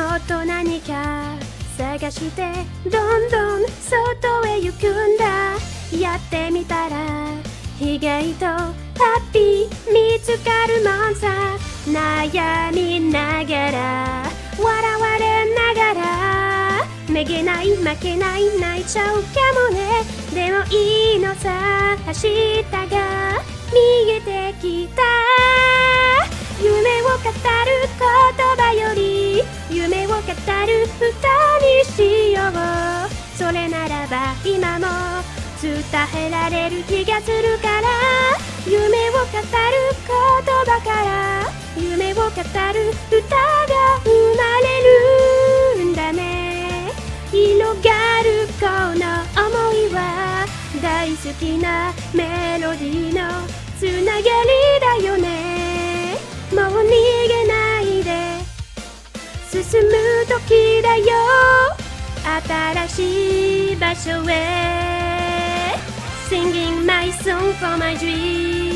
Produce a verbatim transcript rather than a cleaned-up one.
と何か探してどんどん外へ行くんだ。やってみたら意外とハッピー見つかるもんさ。悩みながら笑われながらめげない負けない泣いちゃうかもね。でもいいのさ明日が見えてきた。夢を語る言葉より夢を語る歌にしよう。それならば今も伝えられる気がするから。夢を語る言葉から夢を語る歌が生まれるんだね。広がるこの想いは大好きなメロディーのつながりだよね。もう逃げないで進む時だよ新しい場所へ Singing my song for my dream